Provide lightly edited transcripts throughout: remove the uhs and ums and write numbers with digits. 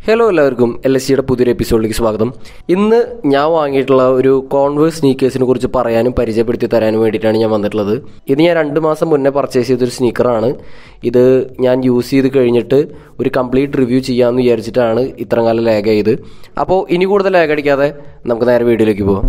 Hello എല്ലാവർക്കും LSCയുടെ പുതിയൊരു എപ്പിസോഡിലേക്ക് സ്വാഗതം. ഇന്ന് ഞാൻ വാങ്ങിയിട്ടുള്ള ഒരു കോൺവേഴ്സ് സ്നീക്കേഴ്സിനെ കുറിച്ച് പറയാനും പരിചയപ്പെടുത്തി തരാനും വേണ്ടിയിട്ടാണ് ഞാൻ വന്നിട്ടുള്ളത്. ഇത് ഞാൻ 2 മാസം മുന്നേ പർച്ചേസ് ചെയ്തൊരു സ്നീക്കറാണ്. ഇത് ഞാൻ യൂസ് ചെയ്ത് കഴിഞ്ഞിട്ട് ഒരു കംപ്ലീറ്റ് റിവ്യൂ ചെയ്യാമെന്ന് വിചാരിച്ചിട്ടാണ് ഇത്രയും കാലം ലാഗ് ആയത്. അപ്പോൾ ഇനി കൂടുതൽ ലാഗ് അടിക്കാതെ നമുക്ക് നേരെ വീഡിയോയിലേക്ക് പോകാം.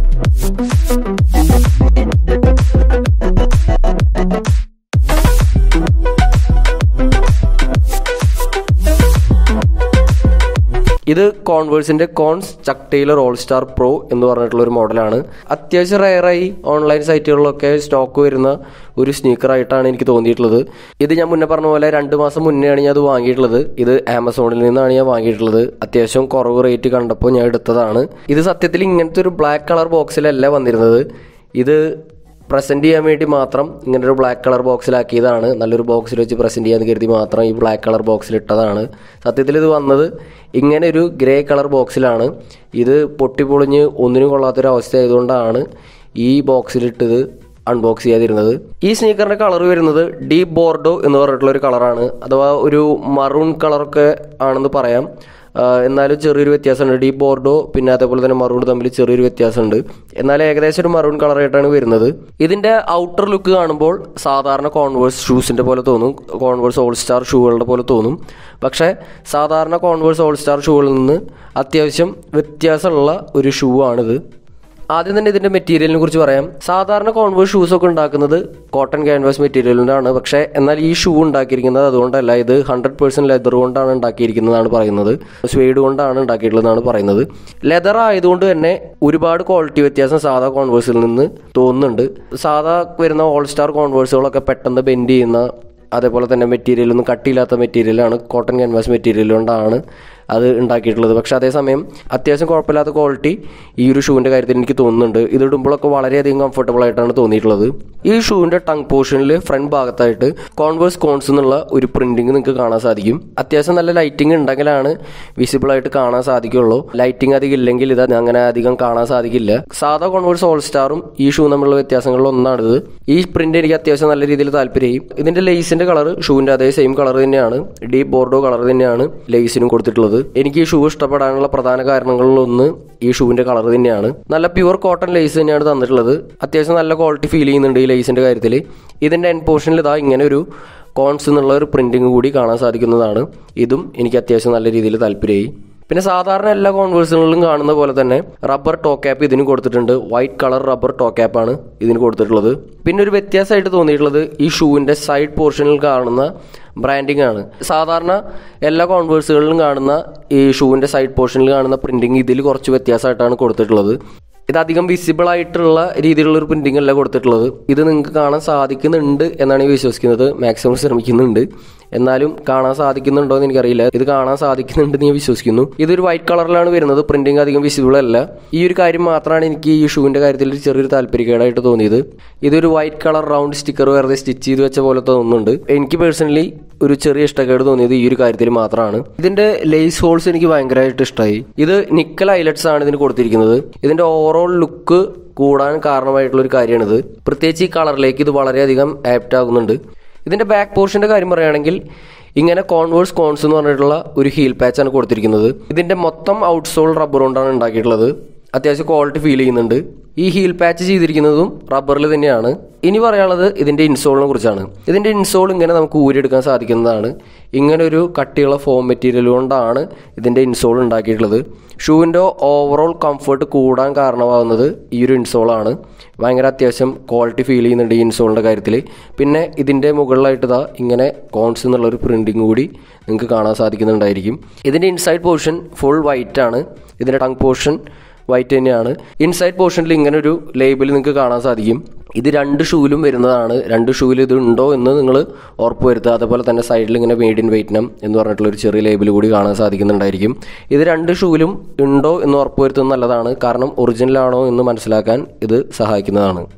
ഇത് കോൺവേഴ്സിന്റെ Cons Chuck Taylor All Star Pro എന്ന് പറഞ്ഞിട്ടുള്ള ഒരു മോഡലാണ്. അത്യാവശ്യം റയറായി ഓൺലൈൻ സൈറ്റുകളിലൊക്കെ സ്റ്റോക്ക് വരുന്ന ഒരു സ്നീക്കറായിട്ടാണ് എനിക്ക് തോന്നിയിട്ടുള്ളത്. ഇത് ഞാൻ മുന്നേ പറഞ്ഞ പോലെ 2 മാസം മുന്നെയാണ് ഞാൻ അത് വാങ്ങിയിട്ടുള്ളത്. ഇത് ആമസോണിൽ നിന്നാണ് ഞാൻ വാങ്ങിയിട്ടുള്ളത്. അത്യാവശ്യം കുറവ് റേറ്റ് കണ്ടപ്പോൾ ഞാൻ എടുത്തതാണ്. ഇത് സത്യത്തിൽ ഇങ്ങനത്തെ ഒരു ബ്ലാക്ക് കളർ ബോക്സിലല്ല വന്നിരുന്നത്. ഇത് പ്രസൻറ്റ് ചെയ്യാൻ വേണ്ടി മാത്രം ഇങ്ങനൊരു ബ്ലാക്ക് കളർ ബോക്സിലാക്കിയതാണ്. നല്ലൊരു ബോക്സിൽ വെച്ച് പ്രസൻറ്റ് ചെയ്യാൻ കരുതി മാത്രം ഈ ബ്ലാക്ക് കളർ ബോക്സിലിട്ടതാണ്. സത്യത്തിൽ ഇത് വന്നത് ഇങ്ങനെ ഒരു ഗ്രേ കളർ ബോക്സിലാണ്. ഇത് പൊട്ടിപ്പൊളിഞ്ഞ് ഒന്നിനും കൊള്ളാത്തൊരു അവസ്ഥ ആയതുകൊണ്ടാണ് ഈ ബോക്സിലിട്ടത് അൺബോക്സ് ചെയ്യാതിരുന്നത്. ഈ സ്നീക്കറിൻ്റെ കളർ വരുന്നത് ഡീപ് ബോർഡോ എന്ന് പറഞ്ഞിട്ടുള്ളൊരു കളറാണ്. അഥവാ ഒരു മറൂൺ കളറൊക്കെ ആണെന്ന് പറയാം. എന്നാലും ചെറിയൊരു വ്യത്യാസമുണ്ട്. ഡീപ് ബോർഡോ പിന്നെ അതേപോലെ തന്നെ മറൂൺ തമ്മിൽ ചെറിയൊരു വ്യത്യാസമുണ്ട്. എന്നാൽ ഏകദേശം ഒരു മറൂൺ കളറായിട്ടാണ് വരുന്നത്. ഇതിൻ്റെ ഔട്ടർ ലുക്ക് കാണുമ്പോൾ സാധാരണ കോൺവേഴ്സ് ഷൂസിൻ്റെ പോലെ തോന്നും, കോൺവേഴ്സ് ഓൾ സ്റ്റാർ ഷൂകളുടെ പോലെ തോന്നും. പക്ഷേ സാധാരണ കോൺവേഴ്സ് ഓൾ സ്റ്റാർ ഷൂകളിൽ നിന്ന് അത്യാവശ്യം വ്യത്യാസമുള്ള ഒരു ഷൂ ആണിത്. ആദ്യം തന്നെ ഇതിൻ്റെ മെറ്റീരിയലിനെ കുറിച്ച് പറയാം. സാധാരണ കോൺവേഴ്സ് ഷൂസൊക്കെ ഉണ്ടാക്കുന്നത് കോട്ടൺ ക്യാൻവാസ് മെറ്റീരിയലിൻ്റെയാണ്. പക്ഷേ എന്നാൽ ഈ ഷൂ ഉണ്ടാക്കിയിരിക്കുന്നത് അതുകൊണ്ടല്ല. ഇത് 100% ലെതർ കൊണ്ടാണ് ഉണ്ടാക്കിയിരിക്കുന്നതാണ് പറയുന്നത്. സ്വേഡ് കൊണ്ടാണ് ഉണ്ടാക്കിയിട്ടുള്ളതാണ് പറയുന്നത്. ലെതർ ആയതുകൊണ്ട് തന്നെ ഒരുപാട് ക്വാളിറ്റി വ്യത്യാസം സാധാ കോൺവേഴ്സിൽ നിന്ന് തോന്നുന്നുണ്ട്. സാധാ വരുന്ന ഓൾ സ്റ്റാർ കോൺവേഴ്സുകളൊക്കെ പെട്ടെന്ന് ബെൻഡ് ചെയ്യുന്ന അതേപോലെ തന്നെ മെറ്റീരിയലൊന്നും കട്ടിയില്ലാത്ത മെറ്റീരിയലാണ്. കോട്ടൺ ക്യാൻവാസ് മെറ്റീരിയൽ കൊണ്ടാണ് അത് ഉണ്ടാക്കിയിട്ടുള്ളത്. പക്ഷേ അതേസമയം അത്യാവശ്യം കുഴപ്പമില്ലാത്ത ക്വാളിറ്റി ഈ ഒരു ഷൂവിൻ്റെ കാര്യത്തിൽ എനിക്ക് തോന്നുന്നുണ്ട്. ഇത് ഇടുമ്പോഴൊക്കെ വളരെയധികം കംഫർട്ടബിൾ ആയിട്ടാണ് തോന്നിയിട്ടുള്ളത്. ഈ ഷൂവിൻ്റെ ടങ് പോർഷനിൽ ഫ്രണ്ട് ഭാഗത്തായിട്ട് കോൺവേഴ്സ് കോൺസ് എന്നുള്ള ഒരു പ്രിന്റിങ് നിങ്ങൾക്ക് കാണാൻ സാധിക്കും. അത്യാവശ്യം നല്ല ലൈറ്റിംഗ് ഉണ്ടെങ്കിലാണ് വിസിബിളായിട്ട് കാണാൻ സാധിക്കുള്ളൂ. ലൈറ്റിംഗ് അധികം ഇല്ലെങ്കിൽ ഇത് അങ്ങനെ അധികം കാണാൻ സാധിക്കില്ല. സാധാ കോൺവേഴ്സ് ഓൾ സ്റ്റാറും ഈ ഷൂ തമ്മിലുള്ള വ്യത്യാസങ്ങളിൽ ഒന്നാണിത്. ഈ പ്രിന്റ് എനിക്ക് അത്യാവശ്യം നല്ല രീതിയിൽ താല്പര്യമായി. ഇതിന്റെ ലേസിന്റെ കളർ ഷൂവിന്റെ അതേ സെയിം കളർ തന്നെയാണ്. ഡീപ് ബോർഡോ കളർ തന്നെയാണ് ലേസിനും കൊടുത്തിട്ടുള്ളത്. എനിക്ക് ഈ ഷൂ ഇഷ്ടപ്പെടാനുള്ള പ്രധാന കാരണങ്ങളിലൊന്ന് ഈ ഷൂവിന്റെ കളർ തന്നെയാണ്. നല്ല പ്യുവർ കോട്ടൺ ലേസ് തന്നെയാണ് തന്നിട്ടുള്ളത്. അത്യാവശ്യം നല്ല ക്വാളിറ്റി ഫീൽ ചെയ്യുന്നുണ്ട് ഈ ലേസിന്റെ കാര്യത്തിൽ. ഇതിന്റെ എൻഡ് പോർഷനിൽ ഇതാ ഇങ്ങനെ ഒരു കോൺസ് എന്നുള്ള ഒരു പ്രിന്റിങ് കൂടി കാണാൻ സാധിക്കുന്നതാണ്. ഇതും എനിക്ക് അത്യാവശ്യം നല്ല രീതിയിൽ താല്പര്യമായി. പിന്നെ സാധാരണ എല്ലാ കോൺവേഴ്സുകളിലും കാണുന്ന പോലെ തന്നെ റബ്ബർ ടോ ക്യാപ്പ് ഇതിന് കൊടുത്തിട്ടുണ്ട്. വൈറ്റ് കളർ റബ്ബർ ടോ ക്യാപ്പാണ് ഇതിന് കൊടുത്തിട്ടുള്ളത്. പിന്നെ ഒരു വ്യത്യാസമായിട്ട് തോന്നിയിട്ടുള്ളത് ഈ ഷൂവിൻ്റെ സൈഡ് പോർഷനിൽ കാണുന്ന ബ്രാൻഡിങ് ആണ്. സാധാരണ എല്ലാ കോൺവേഴ്സുകളിലും കാണുന്ന ഈ ഷൂവിൻ്റെ സൈഡ് പോർഷനിൽ കാണുന്ന പ്രിന്റിങ് ഇതിൽ കുറച്ച് വ്യത്യാസമായിട്ടാണ് കൊടുത്തിട്ടുള്ളത്. ഇത് അധികം വിസിബിൾ ആയിട്ടുള്ള രീതിയിലുള്ള ഒരു പ്രിന്റിംഗ് അല്ല കൊടുത്തിട്ടുള്ളത്. ഇത് നിങ്ങൾക്ക് കാണാൻ സാധിക്കുന്നുണ്ട് എന്നാണ് ഞാൻ വിശ്വസിക്കുന്നത്. മാക്സിമം ശ്രമിക്കുന്നുണ്ട്, എന്നാലും കാണാൻ സാധിക്കുന്നുണ്ടോ എന്ന് എനിക്കറിയില്ല. ഇത് കാണാൻ സാധിക്കുന്നുണ്ടെന്ന് ഞാൻ വിശ്വസിക്കുന്നു. ഇതൊരു വൈറ്റ് കളറിലാണ് വരുന്നത്. പ്രിന്റിംഗ് അധികം വിസിബിൾ അല്ല. ഈ ഒരു കാര്യം മാത്രമാണ് എനിക്ക് ഈ ഷൂവിന്റെ കാര്യത്തിൽ ചെറിയൊരു താല്പര്യക്കേടായിട്ട് തോന്നിയത്. ഇതൊരു വൈറ്റ് കളർ റൗണ്ട് സ്റ്റിക്കർ വെറുതെ സ്റ്റിച്ച് ചെയ്ത് വെച്ച പോലെ തോന്നുന്നുണ്ട്. എനിക്ക് പേഴ്സണലി ഒരു ചെറിയ ഇഷ്ടക്കേട് തോന്നിയത് ഈ ഒരു കാര്യത്തിൽ മാത്രമാണ്. ഇതിന്റെ ലേസ് ഹോൾസ് എനിക്ക് ഭയങ്കരമായിട്ട് ഇഷ്ടമായി. ഇത് നിക്കൽ ഹൈലൈറ്റ്സ് ആണ് ഇതിന് കൊടുത്തിരിക്കുന്നത്. ഇതിന്റെ ഓവറോൾ ലുക്ക് കൂടാൻ കാരണമായിട്ടുള്ള ഒരു കാര്യമാണിത്. പ്രത്യേകിച്ച് ഈ കളറിലേക്ക് ഇത് വളരെയധികം ആപ്റ്റ് ആകുന്നുണ്ട്. ഇതിന്റെ ബാക്ക് പോർഷന്റെ കാര്യം പറയുകയാണെങ്കിൽ ഇങ്ങനെ കോൺവേഴ്സ് കോൺസ് എന്ന് പറഞ്ഞിട്ടുള്ള ഒരു ഹീൽ പാച്ചാണ് കൊടുത്തിരിക്കുന്നത്. ഇതിന്റെ മൊത്തം ഔട്ട്സോൾ റബ്ബർ കൊണ്ടാണ് ഉണ്ടാക്കിയിട്ടുള്ളത്. അത്യാവശ്യം ക്വാളിറ്റി ഫീൽ ചെയ്യുന്നുണ്ട്. ഈ ഹീൽ പാച്ച് ചെയ്തിരിക്കുന്നതും റബ്ബറിൽ തന്നെയാണ്. ഇനി പറയാനുള്ളത് ഇതിന്റെ ഇൻസോളിനെ കുറിച്ചാണ്. ഇതിന്റെ ഇൻസോൾ ഇങ്ങനെ നമുക്ക് ഊരിയെടുക്കാൻ സാധിക്കുന്നതാണ്. ഇങ്ങനെ ഒരു കട്ടിയുള്ള ഫോം മെറ്റീരിയൽ കൊണ്ടാണ് ഇതിന്റെ ഇൻസോൾ ഉണ്ടാക്കിയിട്ടുള്ളത്. ഷൂവിൻ്റെ ഓവറോൾ കംഫർട്ട് കൂടാൻ കാരണമാകുന്നത് ഈ ഒരു ഇൻസോളാണ്. ഭയങ്കര അത്യാവശ്യം ക്വാളിറ്റി ഫീൽ ചെയ്യുന്നുണ്ട് ഈ ഇൻസോളിൻ്റെ കാര്യത്തിൽ. പിന്നെ ഇതിൻ്റെ മുകളിലായിട്ട് ഇതാ ഇങ്ങനെ കോൺസ് എന്നുള്ളൊരു പ്രിൻറ്റിങ് കൂടി നിങ്ങൾക്ക് കാണാൻ സാധിക്കുന്നുണ്ടായിരിക്കും. ഇതിൻ്റെ ഇൻസൈഡ് പോർഷൻ ഫുൾ വൈറ്റ് ആണ്. ഇതിൻ്റെ ടങ് പോർഷൻ വൈറ്റ് തന്നെയാണ്. ഇൻസൈഡ് പോർഷനിൽ ഇങ്ങനെ ഒരു ലേബിൾ നിങ്ങൾക്ക് കാണാൻ സാധിക്കും. ഇത് 2 ഷൂവിലും വരുന്നതാണ്. 2 ഷൂവിൽ ഇത് ഉണ്ടോ എന്ന് നിങ്ങൾ ഉറപ്പുവരുത്തുക. അതുപോലെ തന്നെ സൈഡിൽ ഇങ്ങനെ മെയ്ഡ് ഇൻ വിയറ്റ്നാം എന്ന് പറഞ്ഞിട്ടുള്ള ഒരു ചെറിയ ലേബിൾ കൂടി കാണാൻ സാധിക്കുന്നുണ്ടായിരിക്കും. ഇത് 2 ഷൂവിലും ഉണ്ടോ എന്ന് ഉറപ്പുവരുത്തുന്നത് നല്ലതാണ്. കാരണം ഒറിജിനലാണോ എന്ന് മനസ്സിലാക്കാൻ ഇത് സഹായിക്കുന്നതാണ്.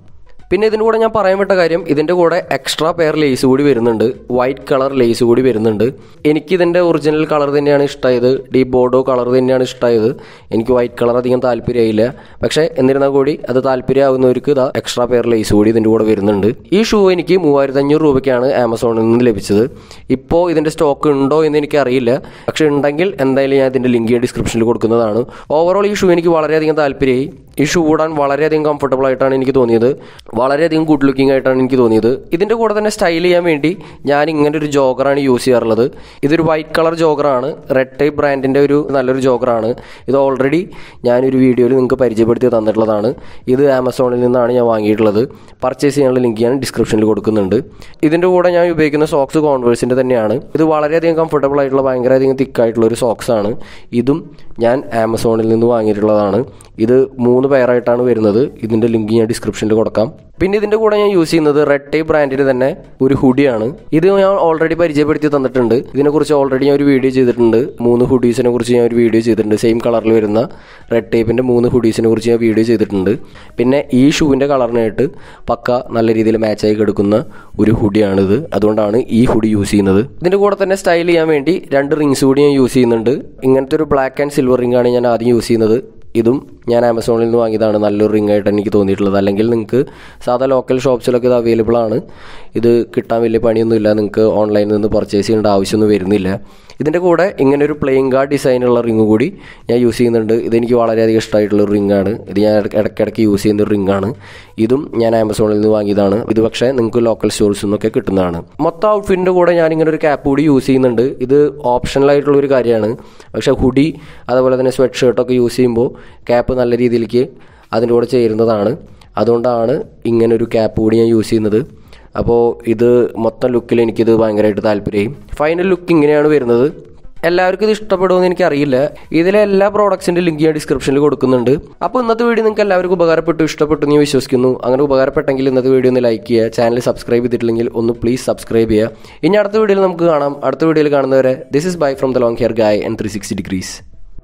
പിന്നെ ഇതിൻ്റെ കൂടെ ഞാൻ പറയാൻ വിട്ട കാര്യം, ഇതിൻ്റെ കൂടെ എക്സ്ട്രാ പെയർ ലേസ് കൂടി വരുന്നുണ്ട്, വൈറ്റ് കളർ ലേസ് കൂടി വരുന്നുണ്ട്. എനിക്കിതിൻ്റെ ഒറിജിനൽ കളർ തന്നെയാണ് ഇഷ്ടമായത്, ഡീപ് ബോർഡോ കളർ തന്നെയാണ് ഇഷ്ടമായത്. എനിക്ക് വൈറ്റ് കളർ അധികം താല്പര്യമായില്ല. പക്ഷേ എന്നിരുന്നാൽ കൂടി അത് താല്പര്യമാകുന്നവർക്ക് ഇതാ എക്സ്ട്രാ പെയർ ലേസ് കൂടി ഇതിൻ്റെ കൂടെ വരുന്നുണ്ട്. ഈ ഷൂ എനിക്ക് 3500 രൂപയ്ക്കാണ് ആമസോണിൽ നിന്ന് ലഭിച്ചത്. ഇപ്പോൾ ഇതിൻ്റെ സ്റ്റോക്ക് ഉണ്ടോ എന്ന് എനിക്കറിയില്ല. പക്ഷേ ഉണ്ടെങ്കിൽ എന്തായാലും ഞാൻ ഇതിൻ്റെ ലിങ്ക് ഡിസ്ക്രിപ്ഷനിൽ കൊടുക്കുന്നതാണ്. ഓവറോൾ ഈ ഷൂ എനിക്ക് വളരെയധികം താല്പര്യമായി. ഈ ഷൂ ഇടാൻ വളരെയധികം കംഫർട്ടബിൾ ആയിട്ടാണ് എനിക്ക് തോന്നിയത്, വളരെയധികം ഗുഡ് ലുക്കിംഗ് ആയിട്ടാണ് എനിക്ക് തോന്നിയത്. ഇതിൻ്റെ കൂടെ തന്നെ സ്റ്റൈൽ ചെയ്യാൻ വേണ്ടി ഞാൻ ഇങ്ങനെ ഒരു ജോഗറാണ് യൂസ് ചെയ്യാറുള്ളത്. ഇതൊരു വൈറ്റ് കളർ ജോഗറാണ്, റെഡ് ടൈപ്പ് ബ്രാൻഡിൻ്റെ ഒരു നല്ലൊരു ജോഗറാണ്. ഇത് ഓൾറെഡി ഞാനൊരു വീഡിയോയിൽ നിങ്ങൾക്ക് പരിചയപ്പെടുത്തി തന്നിട്ടുള്ളതാണ്. ഇത് ആമസോണിൽ നിന്നാണ് ഞാൻ വാങ്ങിയിട്ടുള്ളത്. പർച്ചേസ് ചെയ്യാനുള്ള ലിങ്ക് ഞാൻ ഡിസ്ക്രിപ്ഷനിൽ കൊടുക്കുന്നുണ്ട്. ഇതിൻ്റെ കൂടെ ഞാൻ ഉപയോഗിക്കുന്ന സോക്സ് കോൺവേഴ്സിൻ്റെ തന്നെയാണ്. ഇത് വളരെയധികം കംഫർട്ടബിൾ ആയിട്ടുള്ള ഭയങ്കരധികം തിക്കായിട്ടുള്ള ഒരു സോക്സാണ്. ഇതും ഞാൻ ആമസോണിൽ നിന്ന് വാങ്ങിയിട്ടുള്ളതാണ്. ഇത് 3 പെയറായിട്ടാണ് വരുന്നത്. ഇതിൻ്റെ ലിങ്ക് ഞാൻ ഡിസ്ക്രിപ്ഷനിൽ കൊടുക്കാം. പിന്നെ ഇതിൻ്റെ കൂടെ ഞാൻ യൂസ് ചെയ്യുന്നത് റെഡ് ടൈപ്പ് ബ്രാൻഡിൻ്റെ തന്നെ ഒരു ഹുഡിയാണ്. ഇത് ഞാൻ ഓൾറെഡി പരിചയപ്പെടുത്തി തന്നിട്ടുണ്ട്. ഇതിനെക്കുറിച്ച് ഓൾറെഡി ഞാൻ ഒരു വീഡിയോ ചെയ്തിട്ടുണ്ട്. 3 ഹുഡീസിനെ കുറിച്ച് ഞാൻ ഒരു വീഡിയോ ചെയ്തിട്ടുണ്ട്. സെയിം കളറിൽ വരുന്ന റെഡ് ടൈപ്പിൻ്റെ 3 ഹുഡീസിനെ കുറിച്ച് ഞാൻ വീഡിയോ ചെയ്തിട്ടുണ്ട്. പിന്നെ ഈ ഷൂവിൻ്റെ കളറിനായിട്ട് പക്ക നല്ല രീതിയിൽ മാച്ചായി കിടക്കുന്ന ഒരു ഹുഡിയാണിത്. അതുകൊണ്ടാണ് ഈ ഹുഡി യൂസ് ചെയ്യുന്നത്. ഇതിൻ്റെ കൂടെ തന്നെ സ്റ്റൈൽ ചെയ്യാൻ വേണ്ടി 2 റിങ്സ് കൂടി ഞാൻ യൂസ് ചെയ്യുന്നുണ്ട്. ഇങ്ങനത്തെ ഒരു ബ്ലാക്ക് ആൻഡ് സിൽവർ റിംഗാണ് ഞാൻ ആദ്യം യൂസ് ചെയ്യുന്നത്. ഇതും ഞാൻ ആമസോണിൽ നിന്ന് വാങ്ങിയതാണ്. നല്ലൊരു റിംഗ് ആയിട്ട് എനിക്ക് തോന്നിയിട്ടുള്ളത്. അല്ലെങ്കിൽ നിങ്ങൾക്ക് സാധാ ലോക്കൽ ഷോപ്സിലൊക്കെ ഇത് അവൈലബിൾ ആണ്. ഇത് കിട്ടാൻ വലിയ പണിയൊന്നുമില്ല. നിങ്ങൾക്ക് ഓൺലൈനിൽ നിന്ന് പർച്ചേസ് ചെയ്യേണ്ട ആവശ്യമൊന്നും വരുന്നില്ല. ഇതിൻ്റെ കൂടെ ഇങ്ങനെ ഒരു പ്ലേയിങ് കാർഡ് ഡിസൈനുള്ള റിംഗ് കൂടി ഞാൻ യൂസ് ചെയ്യുന്നുണ്ട്. ഇതെനിക്ക് വളരെയധികം ഇഷ്ടമായിട്ടുള്ളൊരു റിംഗാണ്. ഇത് ഞാൻ ഇടയ്ക്കിടയ്ക്ക് യൂസ് ചെയ്യുന്ന ഒരു റിംഗാണ്. ഇതും ഞാൻ ആമസോണിൽ നിന്ന് വാങ്ങിയതാണ്. ഇത് പക്ഷേ നിങ്ങൾക്ക് ലോക്കൽ സ്റ്റോഴ്സിൽ നിന്നൊക്കെ കിട്ടുന്നതാണ്. മൊത്തം ഔട്ട്ഫിറ്റിൻ്റെ കൂടെ ഞാനിങ്ങനെ ഒരു ക്യാപ്പ് കൂടി യൂസ് ചെയ്യുന്നുണ്ട്. ഇത് ഓപ്ഷണലായിട്ടുള്ളൊരു കാര്യമാണ്. പക്ഷേ ഹുഡി അതുപോലെ തന്നെ സ്വെറ്റ് ഷർട്ടൊക്കെ യൂസ് ചെയ്യുമ്പോൾ ക്യാപ്പ് നല്ല രീതിയിലേക്ക് അതിൻ്റെ കൂടെ ചേരുന്നതാണ്. അതുകൊണ്ടാണ് ഇങ്ങനൊരു ക്യാപ്പ് കൂടി ഞാൻ യൂസ് ചെയ്യുന്നത്. അപ്പോൾ ഇത് മൊത്തം ലുക്കിൽ എനിക്കിത് ഭയങ്കരമായിട്ട് താല്പര്യമായി. ഫൈനൽ ലുക്ക് ഇങ്ങനെയാണ് വരുന്നത്. എല്ലാവർക്കും ഇത് ഇഷ്ടപ്പെടുമെന്ന് എനിക്കറിയില്ല. ഇതിലെ എല്ലാ പ്രോഡക്ട്സിൻ്റെ ലിങ്ക് ഞാൻ ഡിസ്ക്രിപ്ഷനിൽ കൊടുക്കുന്നുണ്ട്. അപ്പോൾ ഇന്നത്തെ വീഡിയോ നിങ്ങൾക്ക് എല്ലാവർക്കും ഇഷ്ടപ്പെട്ടു എന്ന് വിശ്വസിക്കുന്നു. അങ്ങനെ ഉപകാരപ്പെട്ടെങ്കിൽ ഇന്നത്തെ വീഡിയോ ഒന്ന് ലൈക്ക് ചെയ്യുക. ചാനൽ സബ്സ്ക്രൈബ് ചെയ്തിട്ടില്ലെങ്കിൽ ഒന്ന് പ്ലീസ് സബ്സ്ക്രൈബ് ചെയ്യുക. ഇനി അടുത്ത വീഡിയോയിൽ നമുക്ക് കാണാം. അടുത്ത വീഡിയോയിൽ കാണുന്നവരെ this is bye from the long hair guy and 360 degrees.